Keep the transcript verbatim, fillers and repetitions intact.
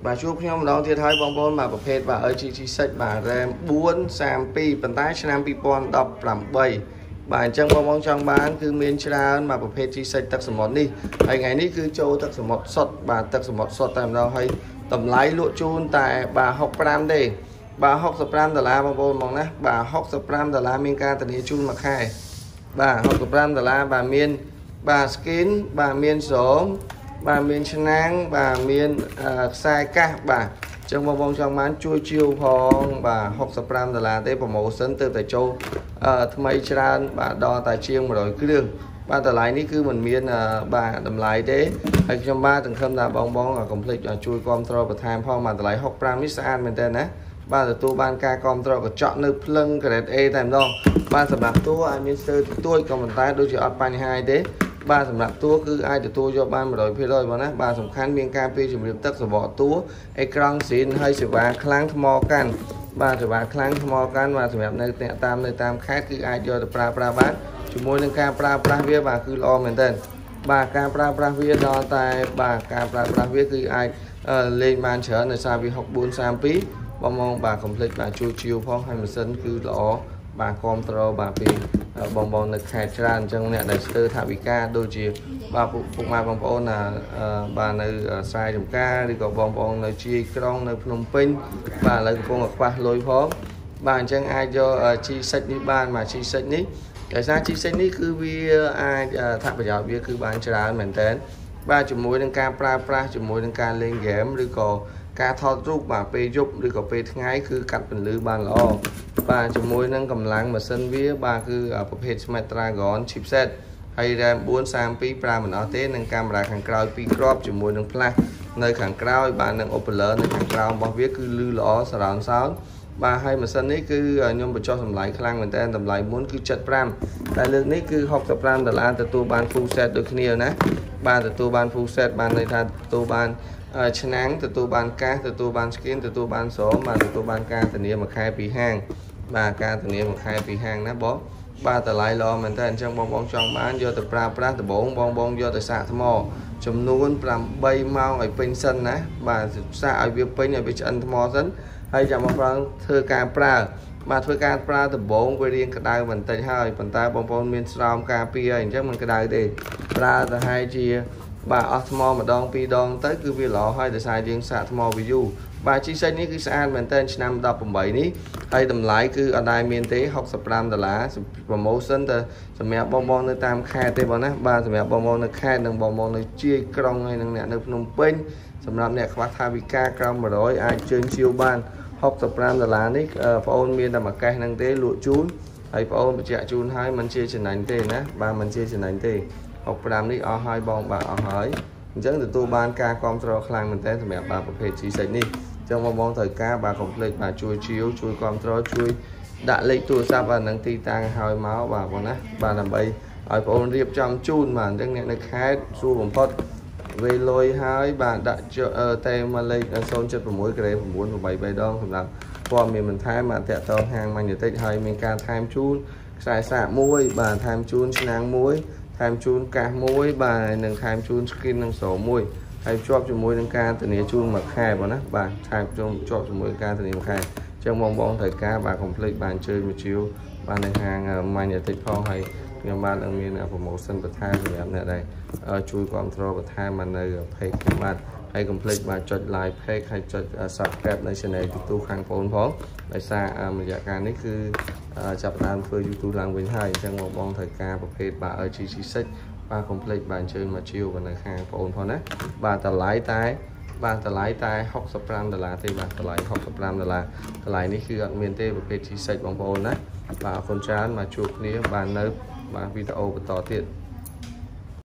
bà chúc nhóm đó thì thấy bóng bóng màประเภท bà ơi chi chi sách bà RAM bốn sam pi ប៉ុន្តែឆ្នាំ ពីរពាន់ដប់ប្រាំបី បាទអញ្ចឹងបងបងចង់បានគឺមានច្រើនមកប្រភេទជីសិចទឹកសមុទ្រនេះហើយថ្ងៃនេះគឺចូលទឹកសមុទ្រសុទ្ធបាទទឹកសមុទ្រសុទ្ធតែម្ដងហើយតម្លៃលក់ជូនតែបាទหกสิบห้าទេបាទหกสิบห้าដុល្លារបងប្អូនមកណាបាទหกสิบห้าដុល្លារមានការធានាជូនមួយខែបាទหกสิบห้าដុល្លារបាទមានបាទ skin បាទមានសោមបាទមានឆ្នាំងបាទមានខ្សែកាសបាទចឹងបងបងចង់បានជួយជាវផងបាទหกสิบห้าដុល្លារទេប្រម៉ូសិនទៅតែចូលថ្មីច្រើនបាទដល់តែជាងmột trămគ្រឿងបាទតម្លៃនេះគឺមិនមានបាទតម្លៃទេហើយខ្ញុំបាទសង្ឃឹមថាបងបងកុំភ្លេចជួយគ្រប់គ្រងបន្ថែមផងបាទតម្លៃหกสิบห้าនេះស្អាតមែនតើណាបាទទទួលបានការគ្រប់គ្រងកញ្ចក់នៅភ្លឹង grade A តែម្ដងបាទសម្រាប់តួឲ្យមានស្ទើរទួយក៏ប៉ុន្តែដូចជាអត់បញ្ហាទេបាទសម្រាប់តួគឺអាចទទួលយកបានmột trămភាគរយបងណាបាទសំខាន់មានការពីជំរាបទឹកសបកតួអេក្រង់ស៊ីនហើយសេវាខ្លាំងថ្មកាន់បាទសេវាខ្លាំងថ្មកាន់បាទសម្រាប់នៅតាមនៅតាមខេត្តគឺអាចយកទៅប្រើប្រាស់បានជាមួយនឹងការប្រើប្រាស់វាបាទគឺល្អមែនទែនបាទការប្រើប្រាស់វាដល់តែបាទការប្រើប្រាស់វាគឺអាចលេងបានច្រើនដោយសារវាหกสิบสี่ สามสิบสองបងបងបាទកុំភ្លេចបាទជួយជាវផងហើយម៉ាស៊ីនគឺល្អបាទគ្រប់ត្របាទពីបងបងនៅខេត្តច្រើនអញ្ចឹងអ្នកដែលស្ទើរថាវិការដូចជាបាទពុកម៉ែបងប្អូនណាបាទនៅស្រែចម្ការឬក៏បងប្អូននៅជាយក្រុងនៅភ្នំពេញបាទឥឡូវកំពុងតែខ្វះលុយផងបាទអញ្ចឹងអាចយកជីសិចនេះបានបាទជីសិចនេះដោយសារជីសិចនេះគឺវាអាចថាប្រយោជន៍វាគឺបានច្រើនមែនតើបាទជាមួយនឹងការប្រើប្រាស់ជាមួយនឹងការលេងហ្គេមឬក៏ការថតរូបបាទពេលយប់ឬក៏ពេលថ្ងៃគឺកាត់ពន្លឺបានល្អបាទជាមួយនឹងកម្លាំងម៉ាស៊ីនវាបាទគឺប្រភេទ Snapdragon chipset ហើយ RAM bốn สามสิบสองប្រើមិនអស់ទេនឹងកាមេរ៉ាខាងក្រោយពីរគ្រាប់ជាមួយនឹង flash នៅខាងក្រោយបាទនឹង Opler នៅខាងក្រោមរបស់វាគឺលឺល្អ surround sound បាទហើយម៉ាស៊ីននេះគឺខ្ញុំបញ្ចុះតម្លៃខ្លាំងមែនតើតម្លៃមុនគឺ七十ห้าតែលើកនេះគឺหกสิบห้าដុល្លារទទួលបាន full set ដូចគ្នាណាបាទទទួលបាន full set បានន័យថាទទួលបានឆ្នាំងទទួលបានកាសទទួលបាន skin ទទួលបានសរបាទទទួលបានការធានាមួយខែពីហាងបាទការធានាមួយខែពីហាងណាបងបាទតម្លៃល្អមែនតើអញ្ចឹងបងបងចង់បានយកទៅប្រើប្រាស់ដំបងបងបងយកទៅសាកថ្មចំនួនប្រាំបីម៉ោងឲ្យពេញសិនណាបាទសាកឲ្យវាពេញឲ្យវាឆ្អិនថ្មសិនហើយចាំមកប្រើធ្វើការប្រើបាទធ្វើការប្រើដំបងវារៀងក្តៅបន្តិចហើយប៉ុន្តែបងប្អូនមានស្រោមការពារអញ្ចឹងមិនក្តៅទេប្រើទៅហើយជាបាទអស់ថ្មម្ដងពីរដងទៅគឺវាល្អហើយដោយសារយើងសាកថ្មវាយូរបាទជីសិចនេះគឺស្អាតមែនតើឆ្នាំដប់ប្រាំបីនេះហើយតម្លៃគឺអត់ដែរមានទេหกสิบห้าដុល្លារ promotion ទៅសម្រាប់បងបងនៅតាមខេត្តទេបងណាបាទសម្រាប់បងបងនៅខេត្តនិងបងបងនៅជាយក្រុងហើយនិងអ្នកនៅភ្នំពេញសម្រាប់អ្នកខ្វះថាវិការក្រោមmột trămអាចជើញជាវបានหกสิบห้าដុល្លារនេះបងអូនមានតែមួយកេសហ្នឹងទេលក់ជូនហើយបងអូនបញ្ជាក់ជូនហើយមិនជាចំណាញ់ទេណាបាទមិនជាចំណាញ់ទេหกสิบห้าនេះអស់ហើយបងបាទអស់ហើយអញ្ចឹងទទួលបានការគ្រប់គ្រងខ្លាំងមែនតើសម្រាប់បាទប្រភេទជីសិចនេះអញ្ចឹងបងបងត្រូវការបាទកុំភ្លេចបាទជួយជាវជួយគ្រប់គ្រងជួយដាក់លេខទូរស័ព្ទបាទនឹងទីតាំងឲ្យមកបាទបងណាបាទដើម្បីឲ្យបងអូនរៀបចំជូនបាទអញ្ចឹងអ្នកនៅខេត្តស្រួលបំផុតវេលុយហើយបាទដាក់តែមកលេខศูนย์ เจ็ด หก ក្រេ9 8 3ដងសម្រាប់ព័ត៌មានបន្ថែមបាទតាក់ទងហាងម៉ាញ់តិចហើយមានការថែមជូនខ្សែសាកមួយបាទថែមជូនឆ្នាំងមួយថែមជូនកាសមួយបាទនឹងថែមជូន skin និងសរមួយហើយជាប់ជាមួយនឹងការធានាជូនមួយខែបងណាបាទថែមជុំជាប់ជាមួយការធានាមួយខែអញ្ចឹងបងបងត្រូវការបាទ complete បានជើញមកជាវបាទនៅហាងម៉ាញ់តិចផងហើយខ្ញុំបាទនឹងមាន promotion បន្ថែមសម្រាប់អ្នកដែលជួយគ្រប់គ្រងបន្ថែមមកនៅ page ខ្ញុំបាទហើយ complete បាទចុច like page ហើយចុច subscribe នៅ channel YouTube ខាងបងផងដោយសាររយៈកាលនេះគឺចាប់ផ្ដើមធ្វើ YouTube ឡើងវិញហើយអញ្ចឹងបងបងត្រូវការប្រភេទបាទ L G G សិចបាទ complete បាទអញ្ជើញមកជាវនៅខាងបងផងណាបាទតម្លៃតែបាទតម្លៃតែหกสิบห้าដុល្លារទេបាទតម្លៃหกสิบห้าដុល្លារតម្លៃនេះគឺអត់មានទេប្រភេទ G សិចបងប្អូនណាបាទអរគុណច្រើនមកជួបគ្នាបាទនៅបាទវីដេអូបន្តទៀត